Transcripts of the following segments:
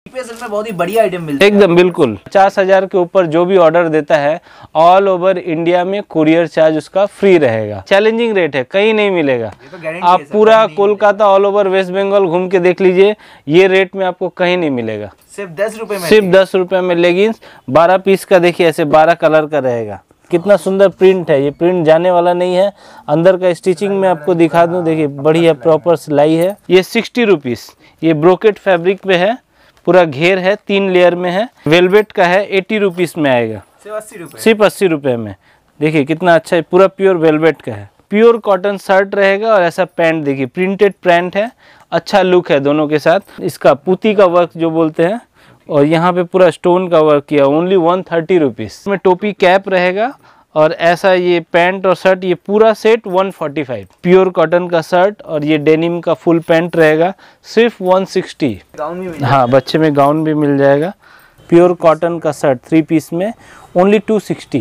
में बहुत ही बढ़िया आइटम मिलता है एकदम बिल्कुल। 50,000 के ऊपर जो भी ऑर्डर देता है ऑल ओवर इंडिया में कुरियर चार्ज उसका फ्री रहेगा। चैलेंजिंग रेट है, कहीं नहीं मिलेगा। तो आप पूरा कोलकाता ऑल ओवर वेस्ट बंगाल घूम के देख लीजिए, ये रेट में आपको कहीं नहीं मिलेगा। सिर्फ 10 रुपए में, सिर्फ 10 रुपए में लेगिंग्स 12 पीस का। देखिए ऐसे 12 कलर का रहेगा। कितना सुंदर प्रिंट है, ये प्रिंट जाने वाला नहीं है। अंदर का स्टिचिंग में आपको दिखा दूं, देखिए बढ़िया प्रॉपर सिलाई है। ये 60 रुपीस, ये ब्रोकेट फैब्रिक पे है, पूरा घेर है, 3 लेयर में है। वेलवेट का है, 80 रुपीस में आएगा। सिर्फ 80 रुपए में। देखिए कितना अच्छा है, पूरा प्योर वेलवेट का है। प्योर कॉटन शर्ट रहेगा और ऐसा पैंट, देखिए प्रिंटेड पैंट है, अच्छा लुक है दोनों के साथ। इसका पुती का वर्क जो बोलते हैं, और यहाँ पे पूरा स्टोन का वर्क किया। ओनली 130 रुपीस में टोपी कैप रहेगा और ऐसा ये पैंट और शर्ट, ये पूरा सेट 145। प्योर कॉटन का शर्ट और ये डेनिम का फुल पैंट रहेगा, सिर्फ 160। गाउन भी हाँ, बच्चे में गाउन भी मिल जाएगा। प्योर कॉटन का शर्ट 3 पीस में ओनली 260।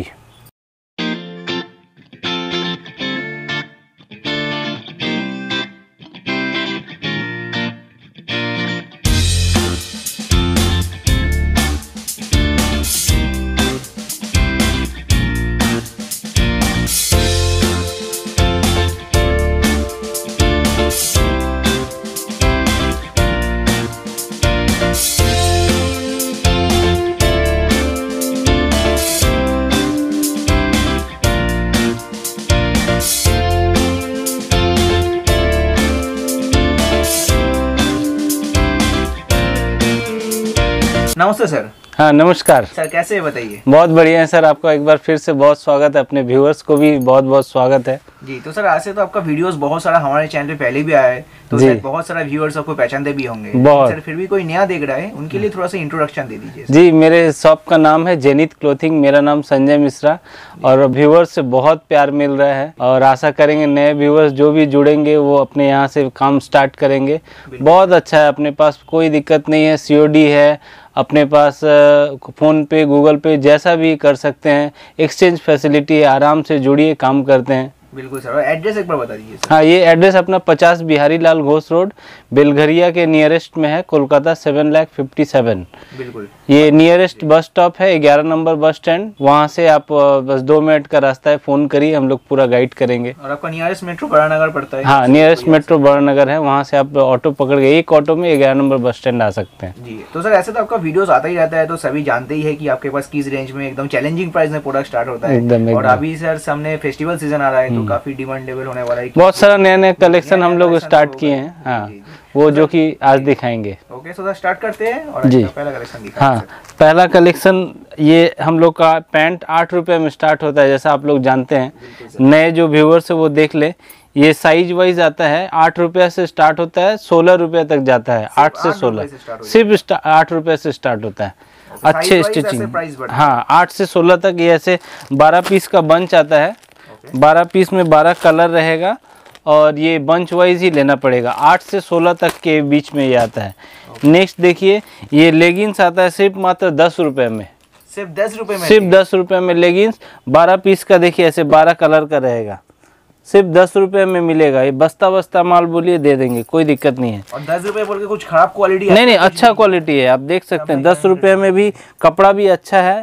नमस्ते सर। हाँ नमस्कार सर, कैसे है बताइए? बहुत बढ़िया है सर, आपका एक बार फिर से बहुत स्वागत है। अपने व्यूअर्स को भी बहुत बहुत स्वागत है जी। तो सर, आज से तो आपका वीडियोस बहुत सारा हमारे चैनल पे पहले भी आया है, तो शायद बहुत सारा व्यूअर्स आपको पहचानते भी होंगे। बहुत। सर, फिर भी कोई नया देख रहा है, उनके लिए थोड़ा सा इंट्रोडक्शन दे दीजिए। जी, मेरे शॉप का नाम है जेनिथ क्लोथिंग, मेरा नाम संजय मिश्रा, और व्यूअर्स से बहुत प्यार मिल रहा है और आशा करेंगे नए व्यूअर्स जो भी जुड़ेंगे वो अपने यहाँ से काम स्टार्ट करेंगे। बहुत अच्छा है, अपने पास कोई दिक्कत नहीं है, COD है अपने पास, फ़ोन पे गूगल पे जैसा भी कर सकते हैं। एक्सचेंज फैसिलिटी है, आराम से जुड़िए, काम करते हैं। बिल्कुल सर। और एड्रेस एक बार बता दीजिए सर। हाँ, ये एड्रेस अपना 50 बिहारी लाल घोष रोड, बेलघरिया के नियरेस्ट में है, कोलकाता 7,57,000। बिल्कुल। ये नियरेस्ट बस स्टॉप है, 11 नंबर बस स्टैंड। वहाँ से आप बस 2 मिनट का रास्ता है, फ़ोन करिए, हम लोग पूरा गाइड करेंगे। और आपका नियरेस्ट मेट्रो बड़ा पड़ता है? हाँ, नियरेस्ट मेट्रो बड़ा नगर है, वहाँ से आप ऑटो पकड़ के एक ऑटो में 11 नंबर बस स्टैंड आ सकते हैं। जी। तो सर, ऐसे तो आपका वीडियोस आता ही रहता है, तो सभी जानते ही है कि आपके पास किस रेंज में एकदम चैलेंजिंग प्राइस में प्रोडक्ट स्टार्ट होता है। एकदम। और अभी सर सामने फेस्टिवल सीजन आ रहा है, तो काफी डिमांडेबल होने वाला है। बहुत सारा नए कलेक्शन हम लोग स्टार्ट किए हैं। हाँ, वो जो कि आज दिखाएंगे। ओके, सो स्टार्ट करते हैं और जी। पहला कलेक्शन दिखाते हैं। हाँ, पहला कलेक्शन ये हम लोग का पैंट 8 रुपये में स्टार्ट होता है, जैसा आप लोग जानते हैं। नए जो व्यूअर्स है वो देख ले, ये साइज वाइज आता है। 8 रुपये से स्टार्ट होता है, 16 रुपये तक जाता है। 8 से 16, सिर्फ 8 रुपये से स्टार्ट होता है। अच्छे स्टिचिंग। हाँ, 8 से 16 तक ये ऐसे 12 पीस का बंच आता है। 12 पीस में 12 कलर रहेगा और ये बंच वाइज ही लेना पड़ेगा। 8 से 16 तक के बीच में ये आता है। नेक्स्ट देखिए, ये लेगिंग्स आता है सिर्फ मात्र 10 रुपये में। सिर्फ 10 रुपये में? सिर्फ 10 रुपये में लेगिंग्स 12 पीस का। देखिए ऐसे 12 कलर का रहेगा, सिर्फ 10 रुपये में मिलेगा। ये बस्ता माल बोलिए दे देंगे, कोई दिक्कत नहीं है। और 10 रुपये बोल के कुछ खराब क्वालिटी? नहीं, अच्छा क्वालिटी है, आप देख सकते हैं। 10 रुपये में भी कपड़ा भी अच्छा है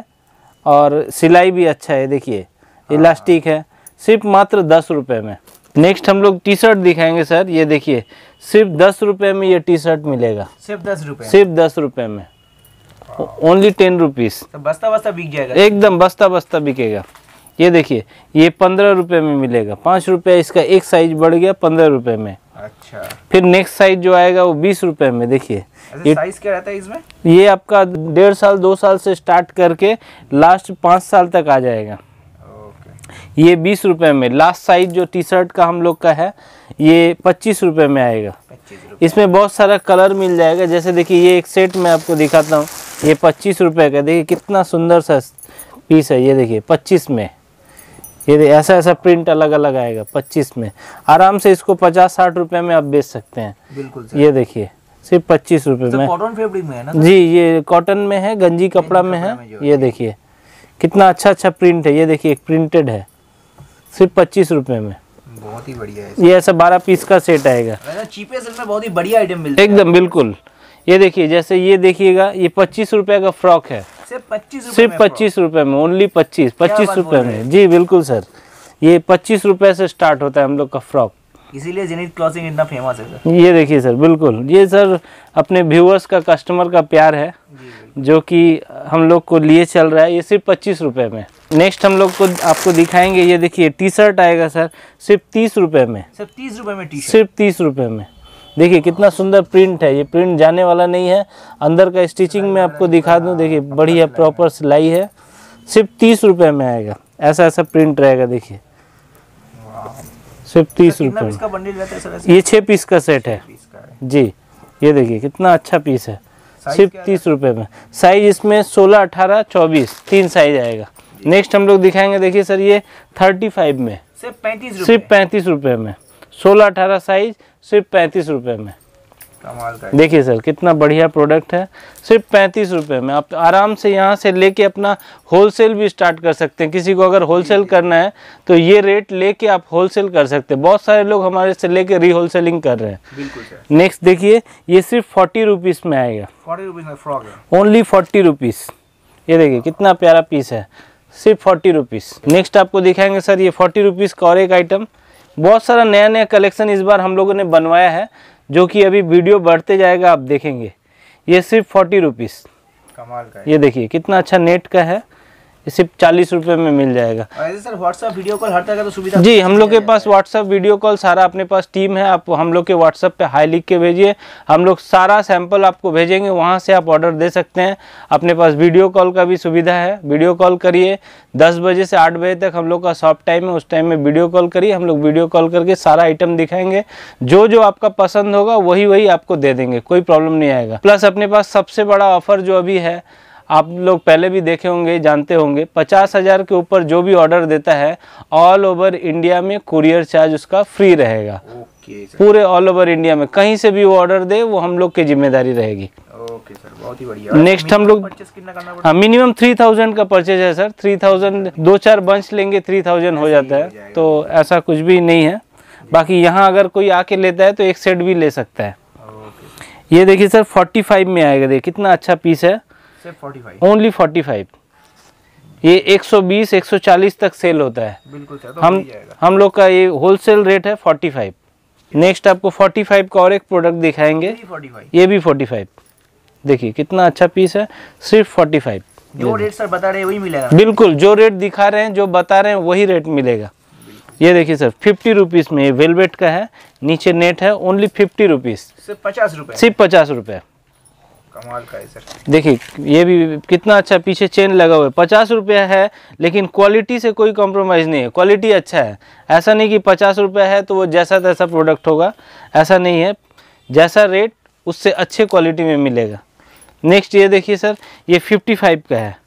और सिलाई भी अच्छा है। देखिए इलास्टिक है, सिर्फ मात्र 10 रुपये में। नेक्स्ट हम लोग टी शर्ट दिखाएंगे सर। ये देखिए, सिर्फ 10 रुपये में ये टी शर्ट मिलेगा। सिर्फ 10 रुपये? सिर्फ 10 रुपये में, ओनली 10 रुपीस। तो बस्ता बिक जाएगा? एकदम बस्ता बिकेगा। ये देखिए, ये 15 रुपये में मिलेगा। 5 रुपये इसका एक साइज बढ़ गया 15 रुपये में। अच्छा। फिर नेक्स्ट साइज जो आएगा वो 20 रुपये में। देखिए ये साइज क्या रहता है इसमें? ये आपका 1.5 साल 2 साल से स्टार्ट करके लास्ट 5 साल तक आ जाएगा। ये 20 रुपये में। लास्ट साइज जो टी शर्ट का हम लोग का है, ये 25 रुपये में आएगा। इसमें बहुत सारा कलर मिल जाएगा। जैसे देखिए, ये एक सेट मैं आपको दिखाता हूँ, ये 25 रुपये का। देखिए कितना सुंदर सा पीस है। ये देखिए 25 में, ये ऐसा प्रिंट अलग अलग आएगा 25 में। आराम से इसको 50-60 रुपये में आप बेच सकते हैं। बिल्कुल। ये देखिए सिर्फ 25 रुपये में। कॉटन फैब्रिक में है ना? जी, ये कॉटन में है, गंजी कपड़ा में है। ये देखिए कितना अच्छा प्रिंट है। ये देखिए एक प्रिंटेड है, सिर्फ 25 रुपये में। बहुत ही बढ़िया है। ये ऐसा 12 पीस का सेट आएगा। चीपेस्ट में बहुत ही बढ़िया आइटम मिलता है। एकदम बिल्कुल। ये देखिए, जैसे ये देखिएगा, ये 25 रुपए का फ्रॉक है, सिर्फ 25 रुपए में, ओनली 25 रुपए में। जी बिल्कुल सर, ये 25 रुपए से स्टार्ट होता है हम लोग का फ्रॉक, इसीलिए जेनिथ क्लॉथिंग इतना फेमस है सर। ये देखिए सर, बिल्कुल ये सर अपने व्यूअर्स का, कस्टमर का प्यार है जो कि हम लोग को लिए चल रहा है। ये सिर्फ 25 रुपए में। नेक्स्ट हम लोग को आपको दिखाएंगे, ये देखिए टी शर्ट आएगा सर, सिर्फ 30 रुपए में, सिर्फ 30 रुपए में टी शर्ट, सिर्फ 30 रुपए में। देखिए कितना सुंदर प्रिंट है, ये प्रिंट जाने वाला नहीं है। अंदर का स्टिचिंग में आपको दिखा दूं, देखिए बढ़िया प्रॉपर सिलाई है, सिर्फ 30 रुपए में आएगा। ऐसा ऐसा प्रिंट रहेगा, देखिए सिर्फ 30 रुपए में। बंडल रहता है सर? ये 6 पीस का सेट है जी। ये देखिए कितना अच्छा पीस है, सिर्फ 30 रुपए में। साइज इसमें 16, 18, 24 3 साइज आएगा। नेक्स्ट हम लोग दिखाएंगे, देखिए सर ये 35 में, सिर्फ 35 रुपए, सिर्फ 35 रुपए में। 16, 18 साइज, सिर्फ 35 रुपए में। कमाल का। देखिए सर कितना बढ़िया प्रोडक्ट है, सिर्फ 35 रुपए में। आप आराम से यहाँ से लेके अपना होलसेल भी स्टार्ट कर सकते हैं। किसी को अगर होलसेल करना है तो ये रेट लेके आप होलसेल कर सकते हैं। बहुत सारे लोग हमारे से लेके रीहोलसेलिंग कर रहे हैं। बिल्कुल सर। नेक्स्ट देखिए, ये सिर्फ 40 रुपीज़ में आएगा, 40 रुपीज में फ्रॉक है, ओनली 40 रुपीज़। ये देखिए कितना प्यारा पीस है, सिर्फ 40 रुपीज़। नेक्स्ट आपको दिखाएंगे सर, ये 40 रुपीज़ का और एक आइटम। बहुत सारा नया नया कलेक्शन इस बार हम लोगों ने बनवाया है, जो कि अभी वीडियो बढ़ते जाएगा, आप देखेंगे। ये सिर्फ 40 रुपीज़, कमाल का है। ये देखिए कितना अच्छा नेट का है, ये सिर्फ 40 रुपए में मिल जाएगा। ऐसे सर व्हाट्सएप वीडियो कॉल हर तरह का तो सुविधा जी, हम लोग के पास व्हाट्सएप वीडियो कॉल सारा, अपने पास टीम है। आप हम लोग के व्हाट्सएप पे हाई लिख के भेजिए, हम लोग सारा सैंपल आपको भेजेंगे, वहाँ से आप ऑर्डर दे सकते हैं। अपने पास वीडियो कॉल का भी सुविधा है, वीडियो कॉल करिए। 10 बजे से 8 बजे तक हम लोग का शॉप टाइम है, उस टाइम में वीडियो कॉल करिए। हम लोग वीडियो कॉल करके सारा आइटम दिखाएंगे, जो जो आपका पसंद होगा वही वही आपको दे देंगे, कोई प्रॉब्लम नहीं आएगा। प्लस अपने पास सबसे बड़ा ऑफर जो अभी है, आप लोग पहले भी देखे होंगे, जानते होंगे, 50,000 के ऊपर जो भी ऑर्डर देता है, ऑल ओवर इंडिया में कुरियर चार्ज उसका फ्री रहेगा। Okay sir. पूरे ऑल ओवर इंडिया में कहीं से भी वो ऑर्डर दे, वो हम लोग की जिम्मेदारी रहेगी। ओके सर, बहुत ही बढ़िया। नेक्स्ट हम लोग, परचेस कितना करना पड़ेगा? हाँ मिनिमम 3000 का परचेज है सर। 3000, 2-4 बंच लेंगे 3000 हो जाता है, तो ऐसा कुछ भी नहीं है। बाकी यहाँ अगर कोई आके लेता है तो एक सेट भी ले सकता है। ये देखिए सर 45 में आएगा, देखिए कितना अच्छा पीस है, सिर्फ 45, ओनली 45। ये 120, 140 तक सेल होता है। बिल्कुल सर, तो हम लोग का ये होलसेल रेट है 45। नेक्स्ट आपको 45 का और एक प्रोडक्ट दिखाएंगे, 45, ये भी 45। देखिए कितना अच्छा पीस है, सिर्फ 45। जो रेट सर बता रहे हैं वही मिलेगा? बिल्कुल, जो रेट दिखा रहे हैं, जो बता रहे हैं वही रेट मिलेगा। ये देखिए सर 50 रुपीज़ में, ये वेलवेट का है, नीचे नेट है, ओनली 50 रुपीज़, सिर्फ 50 रुपए, सिर्फ 50 रुपये। कमाल का है सर। देखिए ये भी कितना अच्छा पीछे चेन लगा हुआ है। 50 रुपया है, लेकिन क्वालिटी से कोई कॉम्प्रोमाइज़ नहीं है, क्वालिटी अच्छा है। ऐसा नहीं कि 50 रुपया है तो वो जैसा तैसा प्रोडक्ट होगा, ऐसा नहीं है। जैसा रेट उससे अच्छे क्वालिटी में मिलेगा। नेक्स्ट ये देखिए सर, ये 55 का है,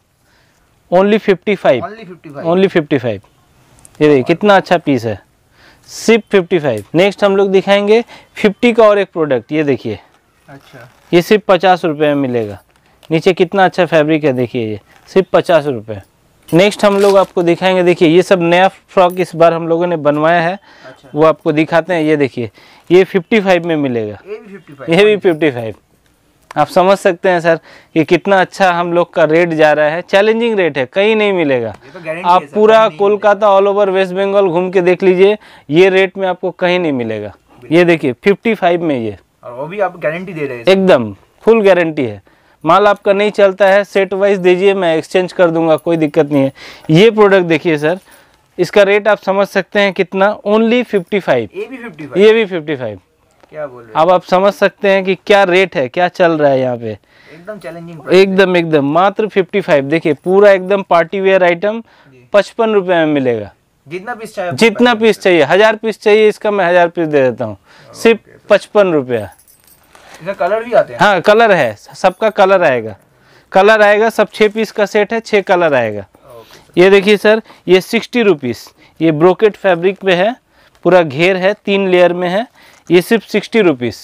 ओनली 55, ओनली 55। ये देखिए कितना अच्छा पीस है, सिर्फ 55। नेक्स्ट हम लोग दिखाएंगे 50 का और एक प्रोडक्ट, ये देखिए। अच्छा, ये सिर्फ 50 रुपये में मिलेगा। नीचे कितना अच्छा फैब्रिक है, देखिए ये सिर्फ 50 रुपये। नेक्स्ट हम लोग आपको दिखाएंगे, देखिए ये सब नया फ्रॉक इस बार हम लोगों ने बनवाया है। अच्छा, वो आपको दिखाते हैं। ये देखिए ये 55 में मिलेगा, ये भी 55, ये भी 55। आप समझ सकते हैं सर कि कितना अच्छा हम लोग का रेट जा रहा है। चैलेंजिंग रेट है, कहीं नहीं मिलेगा। ये तो गारंटी आप है सर, पूरा कोलकाता, ऑल ओवर वेस्ट बंगाल घूम के देख लीजिए, ये रेट में आपको कहीं नहीं मिलेगा। ये देखिए 55 में, ये और वो भी आप गारंटी दे रहे हैं? एकदम फुल गारंटी है। माल आपका नहीं चलता है, सेट वाइज दीजिए, मैं एक्सचेंज कर दूंगा, कोई दिक्कत नहीं है। ये प्रोडक्ट देखिए सर, इसका रेट आप समझ सकते हैं कितना, ओनली 55। ये भी 55, ये भी 55। क्या बोल रहे हैं? अब आप समझ सकते हैं कि क्या रेट है, क्या चल रहा है यहाँ पे। एकदम चैलेंजिंग, एकदम मात्र 55। देखिए पूरा एकदम पार्टी वेयर आइटम 55 रुपए में मिलेगा। जितना पीस चाहिए, जितना पीस चाहिए, 1000 पीस चाहिए, इसका मैं 1000 पीस दे देता हूँ, सिर्फ 55 रुपया। इसका कलर भी आते हैं? हाँ कलर है, सबका कलर आएगा, कलर आएगा। सब 6 पीस का सेट है, 6 कलर आएगा। ये देखिए सर, ये 60 रुपीज़, ये ब्रोकेट फैब्रिक पे है, पूरा घेर है, 3 लेयर में है। ये सिर्फ 60 रुपीज़।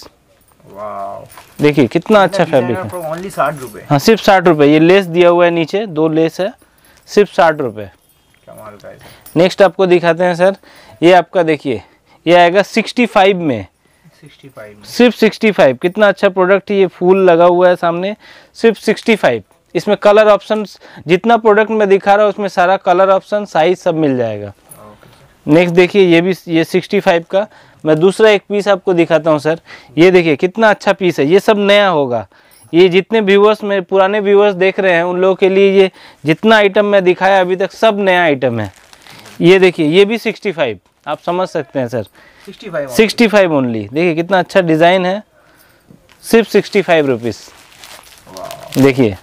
देखिए कितना अच्छा फैब्रिक है, ओनली 60 रुपए। हाँ सिर्फ 60 रुपये। ये लेस दिया हुआ है, नीचे 2 लेस है, सिर्फ 60 रुपये। कमाल का है। नेक्स्ट आपको दिखाते हैं सर, ये आपका देखिए, ये आएगा 65 में, 65 में। सिर्फ 65। कितना अच्छा प्रोडक्ट है, ये फूल लगा हुआ है सामने, सिर्फ 65। इसमें कलर ऑप्शन, जितना प्रोडक्ट मैं दिखा रहा हूँ उसमें सारा कलर ऑप्शन, साइज सब मिल जाएगा। नेक्स्ट देखिए, ये भी ये 65 का। मैं दूसरा एक पीस आपको दिखाता हूँ सर। ये देखिए कितना अच्छा पीस है, ये सब नया होगा। ये जितने व्यूअर्स में पुराने व्यूअर्स देख रहे हैं उन लोगों के लिए ये जितना आइटम मैं दिखाया अभी तक सब नया आइटम है। ये देखिए, ये भी 65, आप समझ सकते हैं सर। 65 ओनली। देखिए कितना अच्छा डिज़ाइन है, सिर्फ 65 रुपीज़। देखिए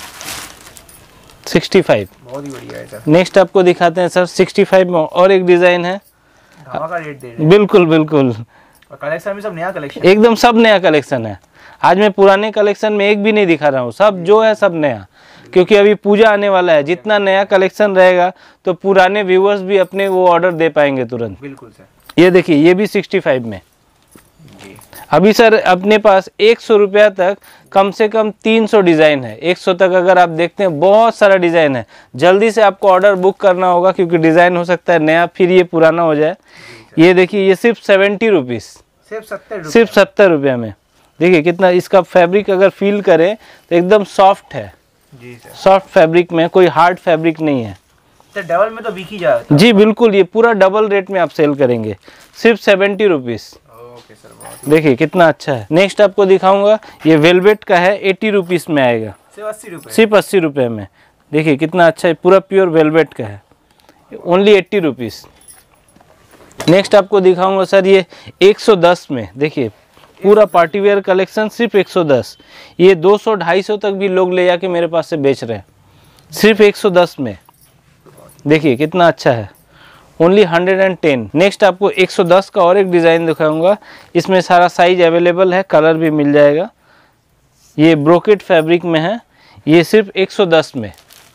65, बहुत ही बढ़िया है सर। नेक्स्ट आपको दिखाते हैं सर 65 में और एक डिज़ाइन है। धमाका रेट दे रहे हैं। बिल्कुल बिल्कुल, और कलेक्शन में सब नया कलेक्शन, एकदम सब नया कलेक्शन है। आज मैं पुराने कलेक्शन में एक भी नहीं दिखा रहा हूँ, सब जो है सब नया, क्योंकि अभी पूजा आने वाला है। जितना नया कलेक्शन रहेगा तो पुराने व्यूअर्स भी अपने वो ऑर्डर दे पाएंगे तुरंत। बिल्कुल सर। ये देखिए, ये भी 65 में। जी। अभी सर अपने पास 100 रुपया तक कम से कम 300 डिज़ाइन है। 100 तक अगर आप देखते हैं बहुत सारा डिज़ाइन है। जल्दी से आपको ऑर्डर बुक करना होगा, क्योंकि डिज़ाइन हो सकता है नया फिर ये पुराना हो जाए। ये देखिए, ये सिर्फ 70 रुपीज़, सिर्फ 70 रुपये में। देखिए कितना इसका फैब्रिक अगर फील करें तो एकदम सॉफ्ट है। जी सर। सॉफ्ट फैब्रिक में, कोई हार्ड फैब्रिक नहीं है। सर डबल में तो बिक ही जाता है। जी बिल्कुल, ये पूरा डबल रेट में आप सेल करेंगे, सिर्फ 70 रुपीज़। ओके सर, बहुत देखिए कितना अच्छा है। नेक्स्ट आपको दिखाऊंगा, ये वेलवेट का है, 80 रुपीज़ में आएगा, सिर्फ 80 रुपये। सिर्फ 80 रुपये में। देखिए कितना अच्छा है, पूरा प्योर वेलवेट का है, ओनली 80 रुपीज़। नेक्स्ट आपको दिखाऊंगा सर ये 110 में। देखिए पूरा पार्टी वेयर कलेक्शन, सिर्फ 110। ये 200-250 तक भी लोग ले जाके मेरे पास से बेच रहे हैं, सिर्फ 110 में। देखिए कितना अच्छा है, ओनली 110। नेक्स्ट आपको 110 का और एक डिज़ाइन दिखाऊंगा। इसमें सारा साइज अवेलेबल है, कलर भी मिल जाएगा। ये ब्रोकेट फैब्रिक में है, ये सिर्फ 110 में।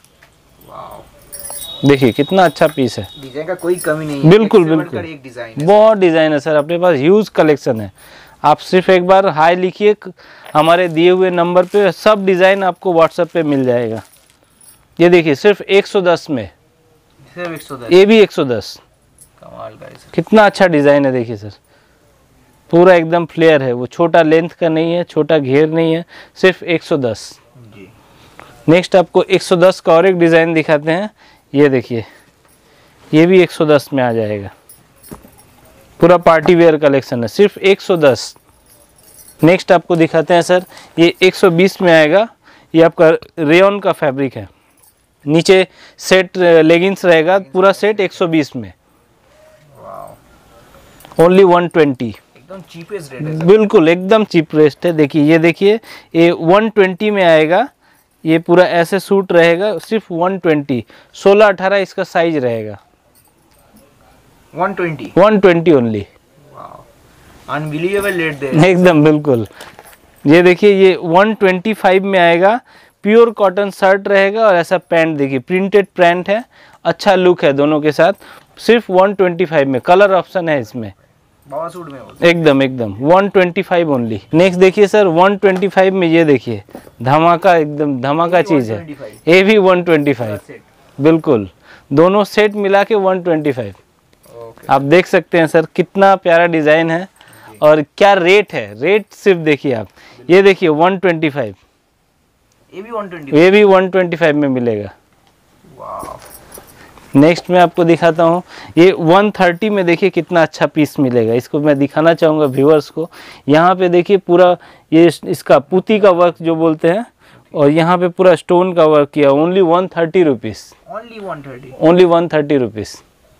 देखिए कितना अच्छा पीस है, डिजाइन का कोई कमी नहीं है। बिल्कुल एक से बिल्कुल, बढ़कर एक डिजाइन है। बहुत डिज़ाइन है सर अपने पास, ह्यूज कलेक्शन है। आप सिर्फ एक बार हाय लिखिए, हमारे दिए हुए नंबर पे सब डिज़ाइन आपको व्हाट्सएप पे मिल जाएगा। ये देखिए सिर्फ 110 में, सिर्फ 110। ये भी 110। कमाल का है सर। कितना अच्छा डिज़ाइन है, देखिए सर पूरा एकदम फ्लेयर है, वो छोटा लेंथ का नहीं है, छोटा घेर नहीं है, सिर्फ 110। जी। नेक्स्ट आपको 110 का और एक डिज़ाइन दिखाते हैं। ये देखिए, ये भी 110 में आ जाएगा, पूरा पार्टी वेयर कलेक्शन है, सिर्फ 110। नेक्स्ट आपको दिखाते हैं सर, ये 120 में आएगा। ये आपका रेयन का फैब्रिक है, नीचे सेट लेगिंग्स रहेगा, पूरा सेट 120 में, ओनली 120। एकदम चीपेस्ट रेट है सर। बिल्कुल एकदम चीप रेट है। देखिए ये देखिए, ये 120 में आएगा। ये पूरा ऐसे सूट रहेगा, सिर्फ 120। 16-18 इसका साइज रहेगा, 120 ओनली। अनबिलीवेबल रेट दे रहे हैं। एकदम बिल्कुल। ये देखिए, ये 125 में आएगा। प्योर कॉटन शर्ट रहेगा और ऐसा पैंट, देखिए प्रिंटेड पैंट है, अच्छा लुक है दोनों के साथ, सिर्फ 125 में। कलर ऑप्शन है इसमें, बाबा सूट में होता एकदम एकदम 125 ओनली। नेक्स्ट देखिए सर 125 में, ये देखिए धमाका, एकदम धमाका चीज़ है। ये भी 125, बिल्कुल दोनों सेट मिला के 125। आप देख सकते हैं सर कितना प्यारा डिज़ाइन है और क्या रेट है। रेट सिर्फ देखिए आप, ये देखिए 125, ये भी 120। ये भी 125 में मिलेगा। नेक्स्ट मैं आपको दिखाता हूँ, ये 130 में देखिए कितना अच्छा पीस मिलेगा। इसको मैं दिखाना चाहूँगा व्यूअर्स को। यहाँ पे देखिए पूरा ये इसका पुती का वर्क जो बोलते हैं, और यहाँ पे पूरा स्टोन का वर्क किया, ओनली 130 रुपीज़, ओनली 130 रुपीज़।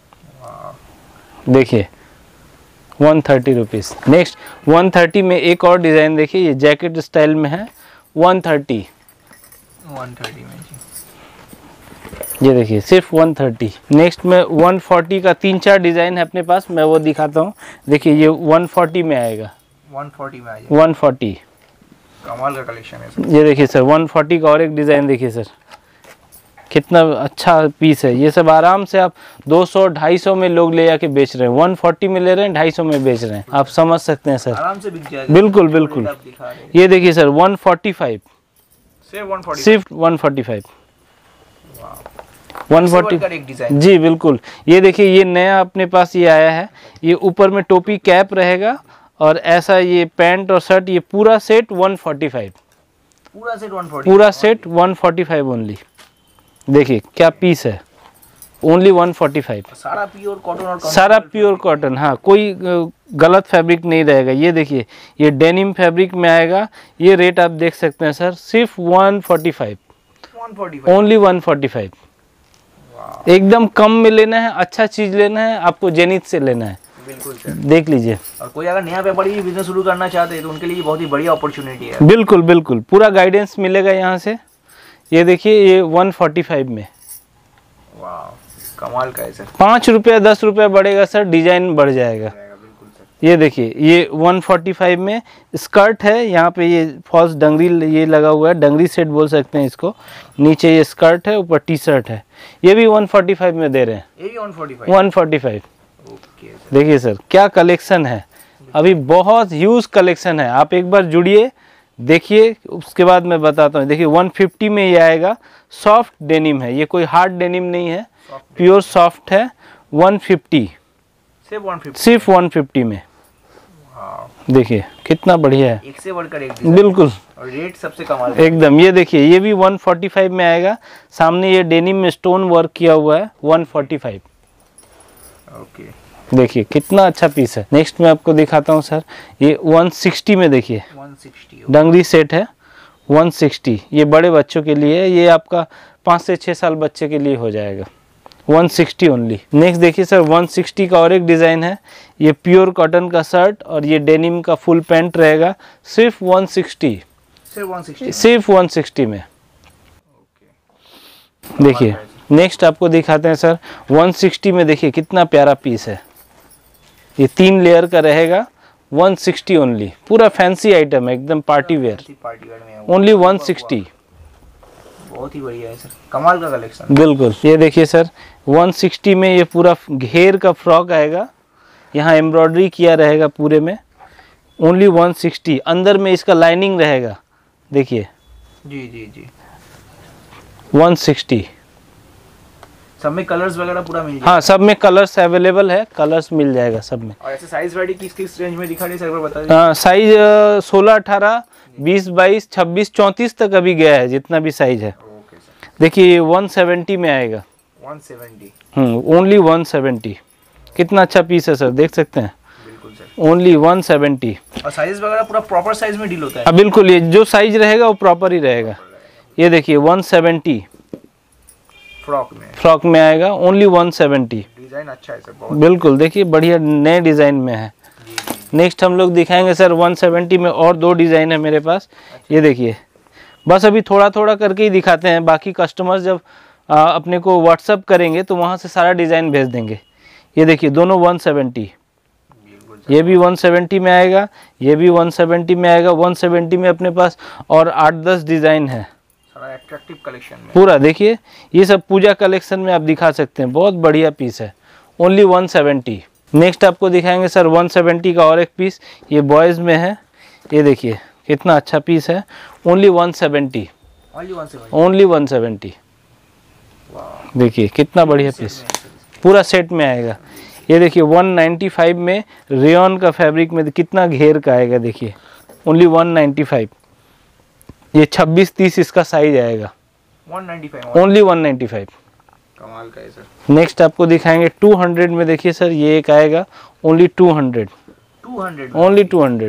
देखिए 130 रुपीज़। नेक्स्ट 130 में एक और डिज़ाइन देखिए, ये जैकेट स्टाइल में है, 130 में जी। ये देखिए सिर्फ 130। नेक्स्ट में 140 का 3-4 डिज़ाइन है अपने पास, मैं वो दिखाता हूँ। देखिए ये 140 में आएगा, 140 में आ जाएगा। 140। कमाल का कलेक्शन है सर। ये देखिए सर 140 का और एक डिज़ाइन देखिए सर, कितना अच्छा पीस है। ये सब आराम से आप 200-250 में लोग ले जाके बेच रहे हैं, 140 में ले रहे हैं, 250 में बेच रहे हैं। आप समझ सकते हैं सर, आराम से बिक जाएगा। बिल्कुल बिल्कुल। ये देखिए सर 145, सिर्फ 145, 140। जी बिल्कुल। ये देखिए, ये नया अपने पास ये आया है, ये ऊपर में टोपी कैप रहेगा और ऐसा ये पैंट और शर्ट, ये पूरा सेट 145, पूरा सेट 140, पूरा सेट 145 ओनली। देखिए क्या पीस है, ओनली 145। सारा प्योर कॉटन और सारा प्योर कॉटन, हाँ, कोई गलत फैब्रिक नहीं रहेगा। ये देखिए ये डेनिम फैब्रिक में आएगा। ये रेट आप देख सकते हैं सर, सिर्फ 145, 145 ओनली 145। एकदम कम में लेना है, अच्छा चीज लेना है, आपको जेनिथ से लेना है। बिल्कुल सर। देख लीजिए। और कोई अगर नया व्यापारी बिजनेस शुरू करना चाहते हैं तो उनके लिए बहुत ही बढ़िया अपॉर्चुनिटी है। बिल्कुल बिल्कुल, पूरा गाइडेंस मिलेगा यहाँ से। ये देखिए ये 145 में। वाह, कमाल का है सर। 5 रुपया 10 रुपया बढ़ेगा सर, डिजाइन बढ़ जाएगा। बिल्कुल सर। ये देखिए ये 145 में स्कर्ट है, यहाँ पे ये फॉल्स डंगरी ये लगा हुआ है, डंगरी सेट बोल सकते हैं इसको। नीचे ये स्कर्ट है, ऊपर टी शर्ट है। ये भी 145 में दे रहे हैं। ये भी 145। 145। Okay sir. देखिए सर क्या कलेक्शन है, अभी बहुत ह्यूज कलेक्शन है। आप एक बार जुड़िए, देखिए, उसके बाद मैं बताता हूँ। देखिए 150 में ये आएगा, सॉफ्ट डेनिम है, ये कोई हार्ड डेनिम नहीं है, प्योर सॉफ्ट है। 150, सिर्फ 150, सिर्फ 150 में। देखिए कितना बढ़िया है, एक से बढ़कर एक डिजाइन। बिल्कुल, और रेट सबसे कमाल एकदम। ये देखिए ये भी 145 में आएगा। सामने ये डेनिम में स्टोन वर्क किया हुआ है, 145। ओके, देखिए कितना अच्छा पीस है। नेक्स्ट मैं आपको दिखाता हूँ सर, ये 160 में। देखिए 160 डंगरी सेट है, 160। ये बड़े बच्चों के लिए है, ये आपका 5 से 6 साल बच्चे के लिए हो जाएगा। 160 ओनली। नेक्स्ट देखिए सर 160 का और एक डिज़ाइन है। ये प्योर कॉटन का शर्ट और ये डेनिम का फुल पैंट रहेगा, सिर्फ 160, सिर्फ 160, सिर्फ 160 में। देखिए नेक्स्ट आपको दिखाते हैं सर 160 में। देखिए कितना प्यारा पीस है, ये 3 लेयर का रहेगा, 160 ओनली। पूरा फैंसी आइटम है, एकदम पार्टी वेयर, पार्टी वेयर में ओनली 160। बहुत ही बढ़िया है सर, कमाल का कलेक्शन। बिल्कुल। ये देखिए सर 160 में ये पूरा घेर का फ्रॉक आएगा, यहाँ एम्ब्रॉयडरी किया रहेगा पूरे में, ओनली 160। अंदर में इसका लाइनिंग रहेगा, देखिए जी जी जी। 160। सब में कलर्स वगैरह पूरा मिल जाएगा। हाँ, सब में कलर्स अवेलेबल है, कलर्स मिल जाएगा सब में। और ऐसे साइज वैरायटी किस किस रेंज में दिखा रही है सर, एक बार बता दीजिए। हाँ, साइज 16, 18, 20, 22, 26, 34 तक अभी गया है, जितना भी साइज है। Okay sir. देखिए 170 में आएगा, 170। ओनली 170। कितना अच्छा पीस है सर, देख सकते हैं, बिल्कुल सर। ओनली 170। और साइज वगैरह पूरा प्रॉपर साइज में डील होता है। हाँ बिल्कुल, ये जो साइज रहेगा वो प्रॉपर ही रहेगा। ये देखिए 170 फ्रॉक में आएगा, ओनली 170। डिजाइन अच्छा है सर, बहुत। बिल्कुल, देखिए बढ़िया नए डिज़ाइन में है। नेक्स्ट हम लोग दिखाएंगे सर 170 में, और 2 डिज़ाइन है मेरे पास। ये देखिए, बस अभी थोड़ा थोड़ा करके ही दिखाते हैं, बाकी कस्टमर्स जब अपने को व्हाट्सअप करेंगे तो वहाँ से सारा डिज़ाइन भेज देंगे। ये देखिए दोनों 170, ये भी 170 में आएगा, ये भी 170 में आएगा। 170 में अपने पास और 8-10 डिज़ाइन है, सारा अट्रैक्टिव कलेक्शन में पूरा। देखिए ये सब पूजा कलेक्शन में आप दिखा सकते हैं, बहुत बढ़िया पीस है, ओनली 170। नेक्स्ट आपको दिखाएंगे सर 170 का और एक पीस, ये बॉयज़ में है। ये देखिए कितना अच्छा पीस है, ओनली 170, ओनली 170। देखिए कितना बढ़िया पीस, पूरा सेट में आएगा। ये देखिए 195 में रेयन का फैब्रिक में कितना घेर का आएगा, देखिए ओनली 195। ये 26-30 इसका साइज आएगा, 195, ओनली 195। कमाल का है सर। नेक्स्ट आपको दिखाएंगे 200 में। देखिए सर ये एक आएगा, ओनली 200, 200 ओनली 200।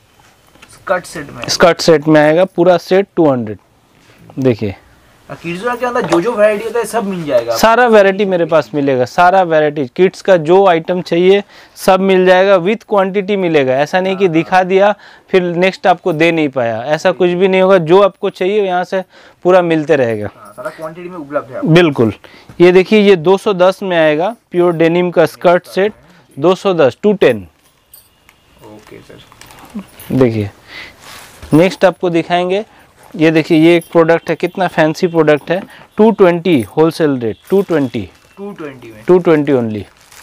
स्कर्ट सेट में आएगा, पूरा सेट 200। देखिए किड्स वेयर के अंदर जो जो वैरायटी होता है सब मिल जाएगा, सारा वैरायटी मेरे पास मिलेगा, सारा वैरायटी किड्स का जो आइटम चाहिए सब मिल जाएगा, विथ क्वांटिटी मिलेगा। ऐसा नहीं कि दिखा दिया फिर नेक्स्ट आपको दे नहीं पाया, ऐसा कुछ भी नहीं होगा। जो आपको चाहिए यहाँ से पूरा मिलते रहेगा, सारा क्वांटिटी में उपलब्ध है। बिल्कुल। ये देखिए ये 210 में आएगा, प्योर डेनिम का स्कर्ट सेट, 210, 210। Okay sir. देखिए नेक्स्ट आपको दिखाएंगे, ये देखिए ये एक प्रोडक्ट है, कितना फैंसी प्रोडक्ट है, 220 होलसेल रेट, 220 में 220 ओनली।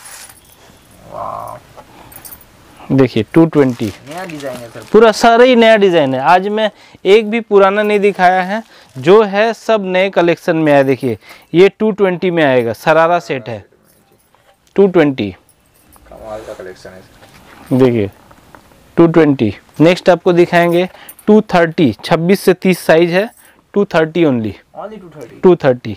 देखिए 220, नया डिजाइन है सर, पूरा सारा ही नया डिजाइन है। आज मैं एक भी पुराना नहीं दिखाया है, जो है सब नए कलेक्शन में है। देखिए ये 220 में आएगा, सरारा सेट है, 220। कमाल का कलेक्शन है। देखिए 220। नेक्स्ट आपको दिखाएंगे 230, 26 से 30 साइज है, 230 ओनली, 230।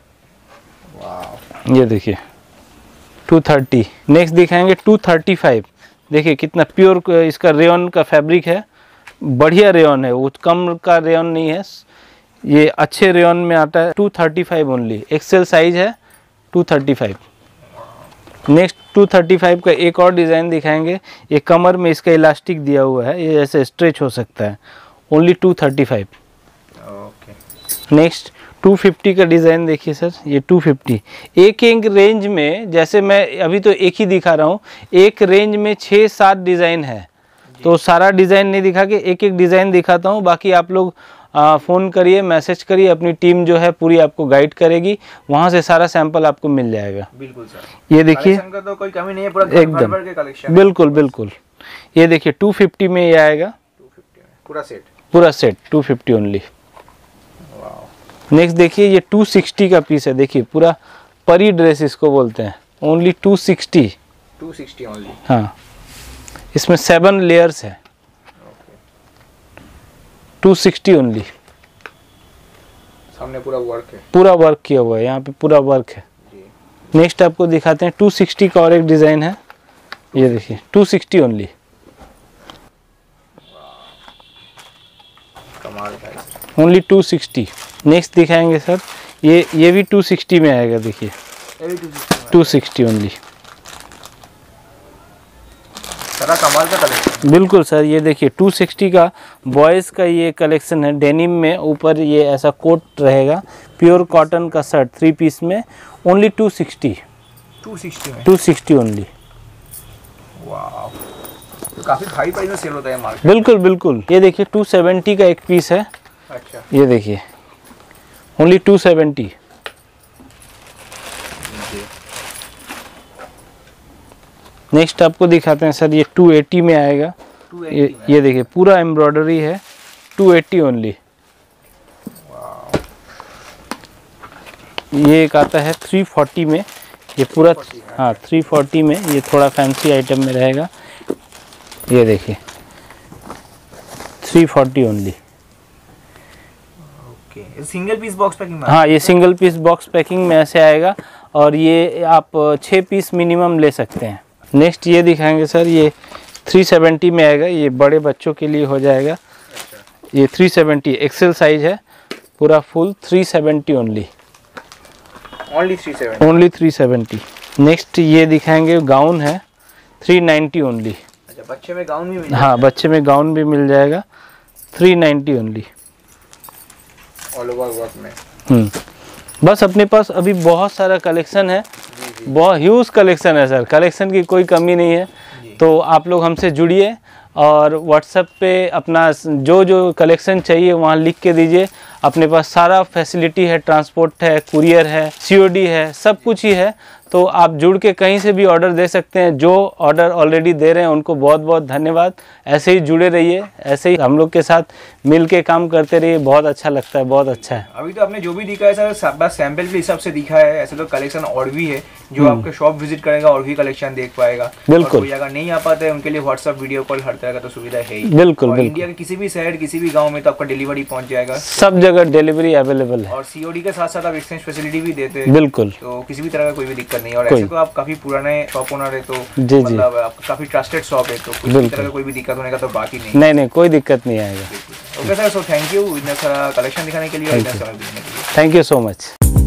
वाह, ये देखिए 230। नेक्स्ट दिखाएंगे 235। देखिए कितना प्योर इसका रेयन का फैब्रिक है, बढ़िया रेयन है, वो कम का रेयन नहीं है, ये अच्छे रेयन में आता है। 235 ओनली, एक्सेल साइज है, 235। नेक्स्ट 235 का एक और डिज़ाइन दिखाएंगे। ये कमर में इसका इलास्टिक दिया हुआ है, ये ऐसे स्ट्रेच हो सकता है, ओनली 235। ओके। नेक्स्ट 250 का डिज़ाइन देखिए सर, ये 250। एक एक रेंज में, जैसे मैं अभी तो एक ही दिखा रहा हूँ, एक रेंज में 6-7 डिज़ाइन है, तो सारा डिज़ाइन नहीं दिखा के एक एक डिज़ाइन दिखाता हूँ। बाकी आप लोग फ़ोन करिए, मैसेज करिए, अपनी टीम जो है पूरी आपको गाइड करेगी, वहाँ से सारा सैंपल आपको मिल जाएगा। बिल्कुल सर। ये देखिए कलेक्शन का तो कोई कमी नहीं है, पूरा एकदम भर के कलेक्शन। बिल्कुल बिल्कुल। ये देखिए 250 में ये आएगा, 250 में पूरा सेट, पूरा सेट 250 ओनली। नेक्स्ट देखिए ये 260 का पीस है, देखिए पूरा परी ड्रेस इसको बोलते हैं, ओनली 260 ओनली। हाँ, इसमें 7 लेयर्स है, 260 ओनली। सामने पूरा वर्क है, पूरा वर्क किया हुआ है, यहाँ पे पूरा वर्क है। नेक्स्ट आपको दिखाते हैं 260 का और एक डिज़ाइन है, ये देखिए 260 ओनली। कमाल है, ओनली 260। नेक्स्ट दिखाएंगे सर, ये भी 260 में आएगा, देखिए 260 ओनली। सारा कमाल का कलेक्शन। बिल्कुल सर, ये देखिए 260 का बॉयज़ का ये कलेक्शन है, डेनिम में ऊपर ये ऐसा कोट रहेगा, प्योर कॉटन का शर्ट 3 पीस में, ओनली 260 में, 260 ओनली। वाह, तो काफी हाई प्राइस में सेल होता है मार्केट। बिल्कुल बिल्कुल। ये देखिए 270 का एक पीस है, अच्छा, ये देखिए ओनली 270। नेक्स्ट आपको दिखाते हैं सर, ये 280 में आएगा, ये देखिए पूरा एम्ब्रॉयडरी है, 280 ओनली। ये एक आता है 340 में, ये पूरा, हाँ 340 में, ये थोड़ा फैंसी आइटम में रहेगा, ये देखिए 340 only. Okay, single piece box packing में? हाँ, ये सिंगल पीस बॉक्स पैकिंग में ऐसे आएगा, और ये आप 6 पीस मिनिमम ले सकते हैं। नेक्स्ट ये दिखाएंगे सर, ये 370 में आएगा, ये बड़े बच्चों के लिए हो जाएगा। ये 370 एक्सेल साइज है, पूरा फुल 370 ओनली, ओनली 370। नेक्स्ट ये दिखाएंगे, गाउन है 390 ओनली। अच्छा, बच्चे में गाउन भी मिल हाँ, बच्चे में गाउन भी मिल जाएगा, 390 ओनली, ऑल ओवर वर्क में। बस अपने पास अभी बहुत सारा कलेक्शन है, बहुत ह्यूज कलेक्शन है सर, कलेक्शन की कोई कमी नहीं है। तो आप लोग हमसे जुड़िए और व्हाट्सएप पे अपना जो कलेक्शन चाहिए वहाँ लिख के दीजिए। अपने पास सारा फैसिलिटी है, ट्रांसपोर्ट है, कुरियर है, सीओडी है, सब कुछ ही है। तो आप जुड़ के कहीं से भी ऑर्डर दे सकते हैं। जो ऑर्डर ऑलरेडी दे रहे हैं उनको बहुत बहुत धन्यवाद। ऐसे ही जुड़े रहिए, ऐसे ही हम लोग के साथ मिल के काम करते रहिए, बहुत अच्छा लगता है, बहुत अच्छा है। अभी तो आपने जो भी दिखा है सर बस सैंपल के हिसाब से दिखा है, ऐसे तो कलेक्शन और भी है। जो आपके शॉप विजिट करेगा और भी कलेक्शन देख पाएगा। बिल्कुल। कोई अगर नहीं आ पाते हैं उनके लिए व्हाट्सएप वीडियो कॉल हर तरह का तो सुविधा है ही। बिल्कुल। इंडिया के किसी भी शहर किसी भी गाँव में तो आपका डिलीवरी पहुँच जाएगा, सब जगह डिलीवरी अवेलेबल है। और सीओडी के साथ साथ आप एक्सचेंज फैसिलिटी भी देते हैं। बिल्कुल। तो किसी भी तरह का कोई भी दिक्कत नहीं है। और ऐसे तो आप काफी पुराने शॉप ओनर है, तो जी, मतलब आपका काफी ट्रस्टेड शॉप है, तो किसी भी तरह का कोई भी दिक्कत होने का तो बात ही नहीं। नहीं, कोई दिक्कत नहीं आएगा। Okay sir, so thank you इतना सारा कलेक्शन दिखाने के लिए और इतना समय देने के लिए। Thank you so much.